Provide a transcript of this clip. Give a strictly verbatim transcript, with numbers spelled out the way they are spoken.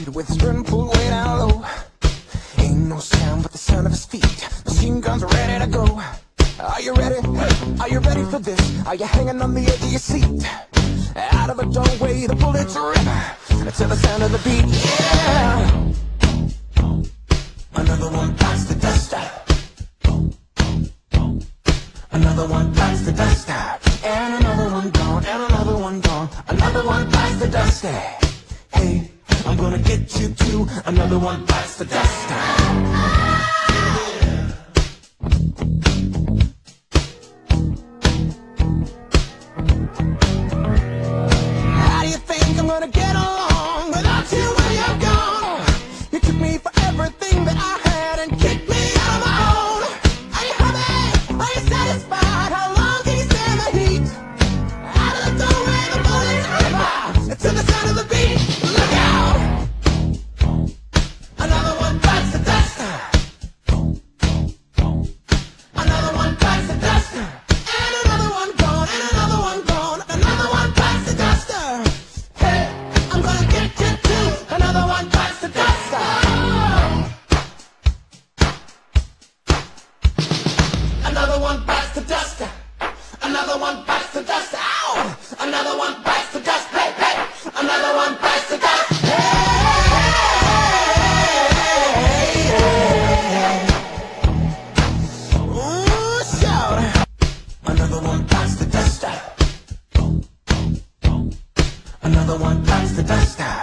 beat with his burden pulled way down low. Ain't no sound but the sound of his feet. Machine guns ready to go. Are you ready? Are you ready for this? Are you hanging on the edge of your seat? Out of a doorway, the bullets rip to the sound of the beat. Yeah. Another one bites the dust. Another one bites the dust. And another one gone. And another one gone. Another one bites the dust. Hey, I'm gonna get you too. Another one bites the dust. How do you think I'm gonna get along without you when you're gone? You took me for everything that I had and kicked me out of my own. Are you happy? Are you satisfied? How long can you stand the heat? Out of the doorway, the bullets rip out to the sound of the beat. Look out! Another one bites the dust. Another one bites the dust. And another one gone. And another one gone. Another one bites the dust. Hey, I'm gonna get you too. Another one bites the dust. Another one bites the dust. Another one bites the dust. Ow! Another one bites the dust. Hey, hey! Another one bites the dust. Ooh, shout! Another one bites the dust. Another one bites the dust.